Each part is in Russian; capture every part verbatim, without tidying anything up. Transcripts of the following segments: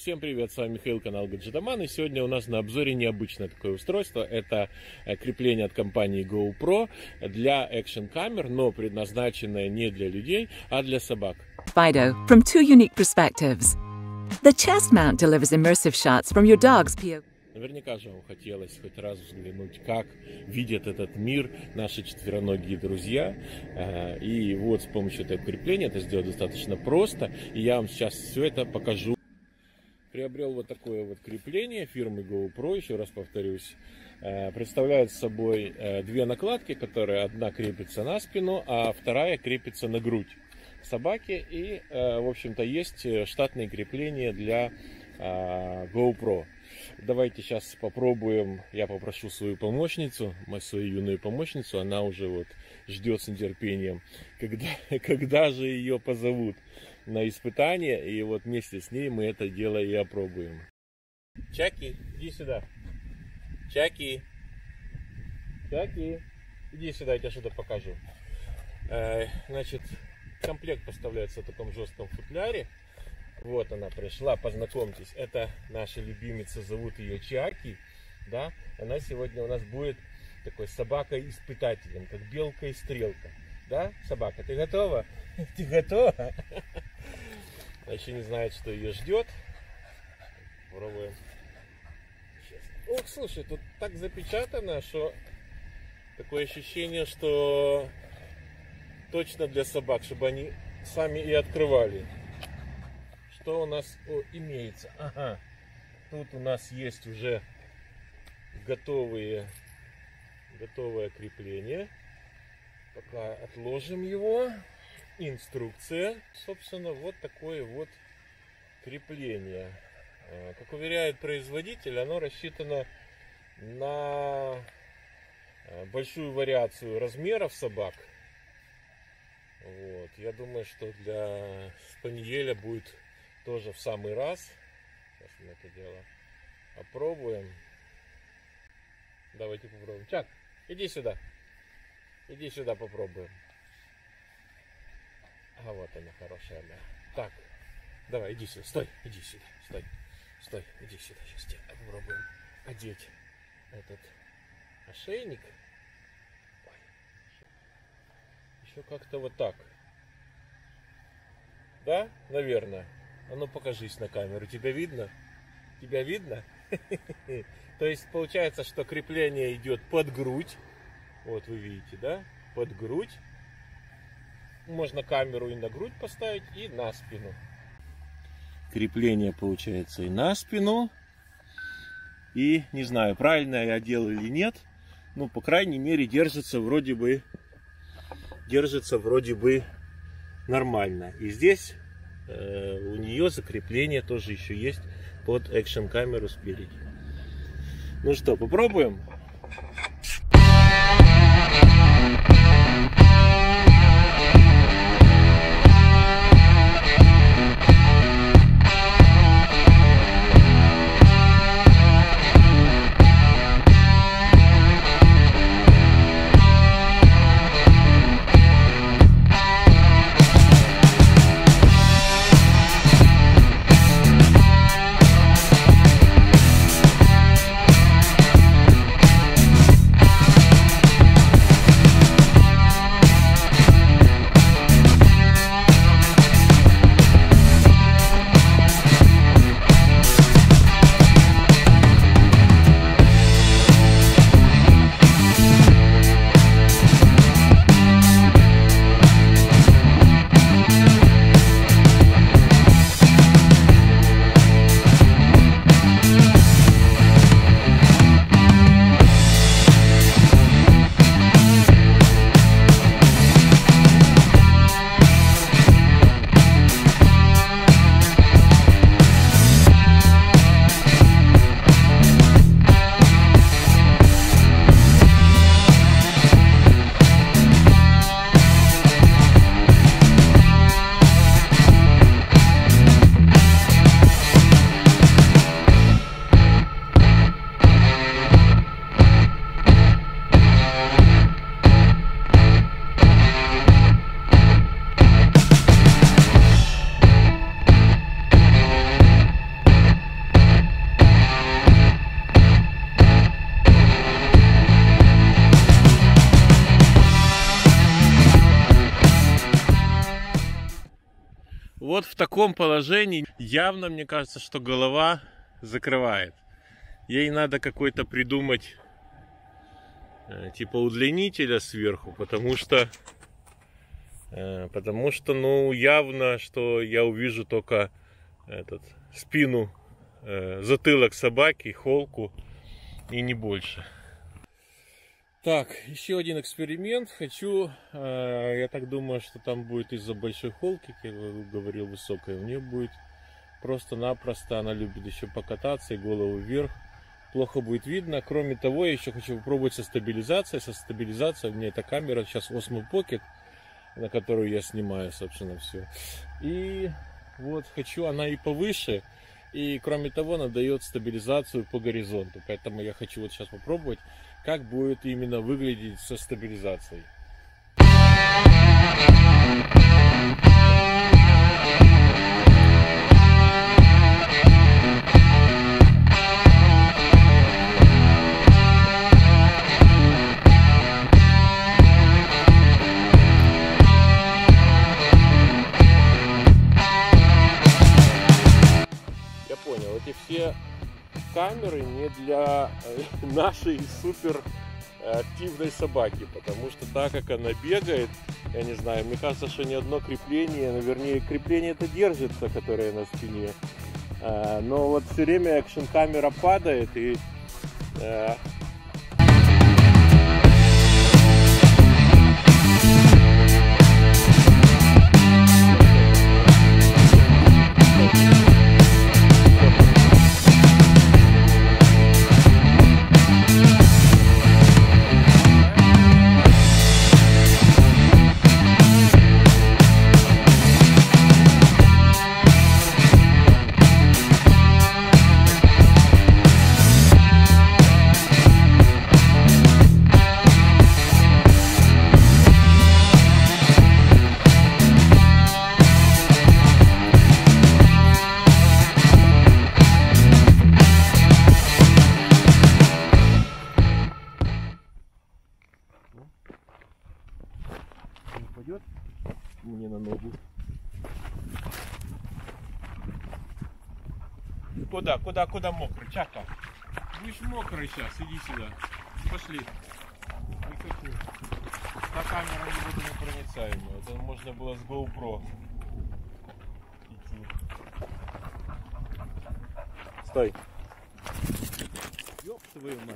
Всем привет, с вами Михаил, канал Гаджетоман, и сегодня у нас на обзоре необычное такое устройство. Это крепление от компании GoPro для экшн-камер, но предназначенное не для людей, а для собак. Fido, from two unique perspectives. The chest mount delivers immersive shots from your dog's P O V. Наверняка же вам хотелось хоть раз взглянуть, как видят этот мир наши четвероногие друзья. И вот с помощью этого крепления это сделать достаточно просто. И я вам сейчас все это покажу. Приобрел вот такое вот крепление фирмы GoPro, еще раз повторюсь. Представляет собой две накладки, которые одна крепится на спину, а вторая крепится на грудь собаки. И, в общем-то, есть штатные крепления для GoPro. Давайте сейчас попробуем. Я попрошу свою помощницу, мою свою юную помощницу. Она уже вот ждет с нетерпением, когда, когда же ее позовут на испытание. И вот вместе с ней мы это дело и опробуем. Чаки, иди сюда. Чаки. Чаки. Иди сюда, я тебе что-то покажу. Значит, комплект поставляется в таком жестком футляре. Вот она пришла, познакомьтесь, это наша любимица, зовут ее Чаки, да, она сегодня у нас будет такой собакой-испытателем, как белка и стрелка, да, собака, ты готова? Ты готова? Она еще не знает, что ее ждет. Попробуем. Ох, слушай, тут так запечатано, что такое ощущение, что точно для собак, чтобы они сами и открывали. Что у нас о, имеется? Ага, тут у нас есть уже готовые, готовое крепление. Пока отложим его. Инструкция. Собственно, вот такое вот крепление. Как уверяет производитель, оно рассчитано на большую вариацию размеров собак. Вот. Я думаю, что для спаниеля будет тоже в самый раз. Сейчас мы это дело опробуем. Давайте попробуем. Чак, иди сюда. Иди сюда, попробуем. А вот она хорошая, да. Так, давай, иди сюда. Стой, иди сюда. Стой, стой, иди сюда. Сейчас тебе попробуем одеть этот ошейник. Ой. Еще как-то вот так. Да, наверное. А ну покажись на камеру. Тебя видно? Тебя видно? То есть получается, что крепление идет под грудь. Вот вы видите, да? Под грудь. Можно камеру и на грудь поставить, и на спину. Крепление получается и на спину. И не знаю, правильно я делал или нет. Ну, по крайней мере, держится вроде бы, держится вроде бы нормально. И здесь у нее закрепление тоже еще есть под экшн камеру спереди. Ну что, попробуем? вот в таком положении явно, мне кажется, что голова закрывает. Ей надо какой-то придумать типа удлинителя сверху, потому что потому что ну явно, что я увижу только этот спину, затылок собаки, холку и не больше. Так, еще один эксперимент. Хочу, я так думаю, что там будет из-за большой холки, как я говорил, высокой, у нее будет просто-напросто, она любит еще покататься и голову вверх. Плохо будет видно. Кроме того, я еще хочу попробовать со стабилизацией. Со стабилизацией у меня эта камера сейчас Osmo Pocket, на которую я снимаю, собственно, все. И вот хочу, она и повыше. И кроме того, она дает стабилизацию по горизонту. Поэтому я хочу вот сейчас попробовать, как будет именно выглядеть со стабилизацией. Я понял, эти все камеры не для нашей супер активной собаки, потому что так как она бегает, я не знаю, мне кажется, что ни одно крепление, ну, вернее, крепление это держится, которое на спине, но вот все время экшн камера падает и упадет мне на ногу. Куда, куда, куда мокрый? Чака. Будешь мокрый сейчас, иди сюда. Пошли. Не хочу. Та камера не будет непроницаемая. Это можно было с GoPro идти. Стой. Ёб твою мать.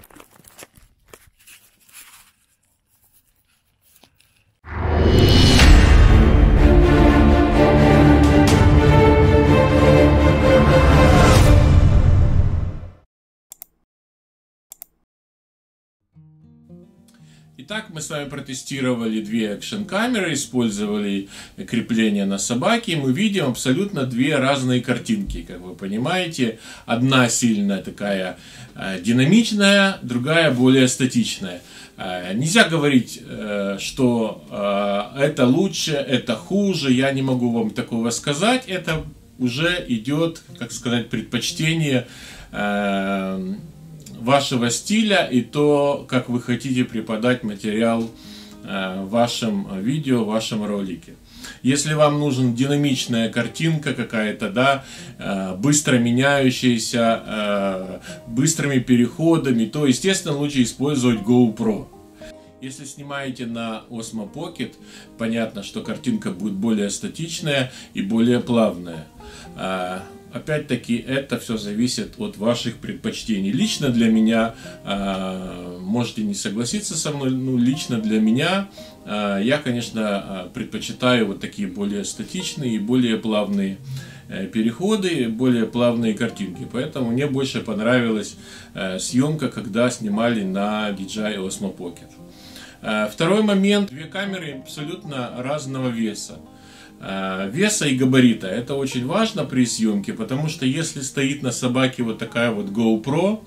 Итак, мы с вами протестировали две экшн-камеры, использовали крепление на собаке, и мы видим абсолютно две разные картинки, как вы понимаете. Одна сильно такая э, динамичная, другая более статичная. Э, нельзя говорить, э, что э, это лучше, это хуже, я не могу вам такого сказать. Это уже идет, как сказать, предпочтение э, вашего стиля и то, как вы хотите преподать материал э, в вашем видео, в вашем ролике. Если вам нужна динамичная картинка какая-то, да, э, быстро меняющаяся, э, быстрыми переходами, то, естественно, лучше использовать GoPro. Если снимаете на Osmo Pocket, понятно, что картинка будет более статичная и более плавная. Э, Опять-таки, это все зависит от ваших предпочтений. Лично для меня, э, можете не согласиться со мной, но лично для меня, э, я, конечно, предпочитаю вот такие более статичные и более плавные э, переходы, более плавные картинки. Поэтому мне больше понравилась э, съемка, когда снимали на ди джей ай Osmo Pocket. Э, второй момент. Две камеры абсолютно разного веса. Веса и габарита. Это очень важно при съемке, потому что если стоит на собаке вот такая вот GoPro,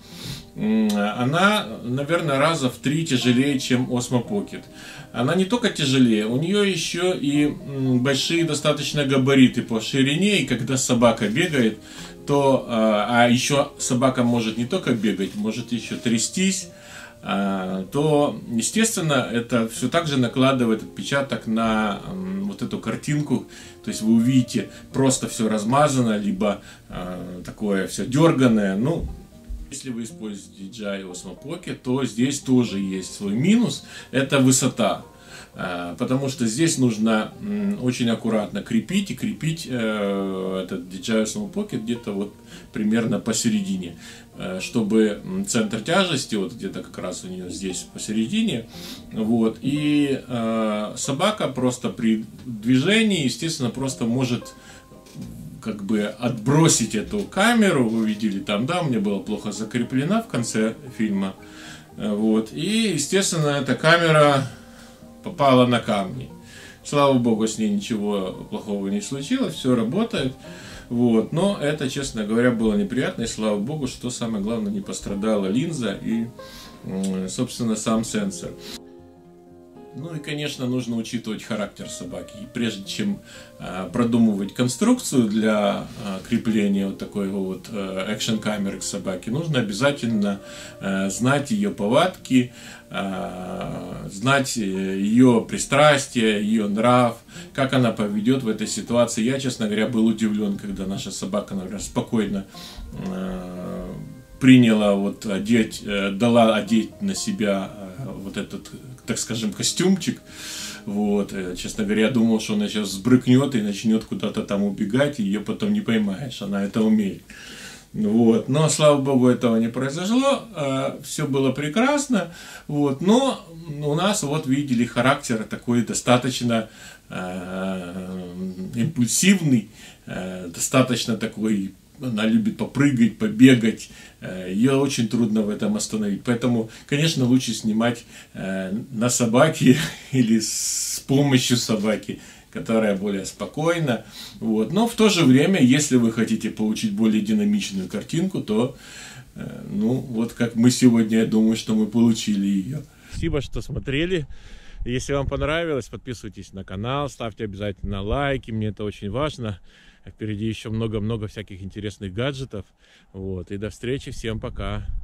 она, наверное, раза в три тяжелее, чем Osmo Pocket. Она не только тяжелее, у нее еще и большие достаточно габариты по ширине, и когда собака бегает, то, а еще собака может не только бегать, может еще трястись, то, естественно, это все так же накладывает отпечаток на вот эту картинку. То есть вы увидите просто все размазано, либо такое все дерганое. Ну, если вы используете ди джей ай Osmo Pocket, то здесь тоже есть свой минус. Это высота. Потому что здесь нужно очень аккуратно крепить и крепить этот ди джей ай Osmo Pocket где-то вот примерно посередине, чтобы центр тяжести вот где-то как раз у нее здесь посередине, вот, и собака просто при движении, естественно, просто может как бы отбросить эту камеру. Вы видели там, да, у меня была плохо закреплена в конце фильма, вот, и, естественно, эта камера попала на камни. Слава богу, с ней ничего плохого не случилось, все работает. Вот. Но это, честно говоря, было неприятно. И слава богу, что самое главное, не пострадала линза и, собственно, сам сенсор. Ну и, конечно, нужно учитывать характер собаки. И прежде чем э, продумывать конструкцию для э, крепления вот такой вот э, экшн-камеры к собаке, нужно обязательно э, знать ее повадки, э, знать ее пристрастие, ее нрав, как она поведет в этой ситуации. Я, честно говоря, был удивлен, когда наша собака, например, спокойно э, приняла вот одеть, э, дала одеть на себя э, вот этот, так скажем, костюмчик. Вот. Честно говоря, я думал, что она сейчас сбрыкнет и начнет куда-то там убегать, и ее потом не поймаешь. Она это умеет. Вот. Но, слава богу, этого не произошло. Все было прекрасно. Вот. Но у нас, вот видели, характер такой достаточно импульсивный, достаточно такой. Она любит попрыгать, побегать. Ее очень трудно в этом остановить. Поэтому, конечно, лучше снимать на собаке или с помощью собаки, которая более спокойна. Вот. Но в то же время, если вы хотите получить более динамичную картинку, то, ну, вот как мы сегодня, я думаю, что мы получили ее. Спасибо, что смотрели. Если вам понравилось, подписывайтесь на канал, ставьте обязательно лайки, мне это очень важно. Впереди еще много-много всяких интересных гаджетов. Вот. И до встречи, всем пока.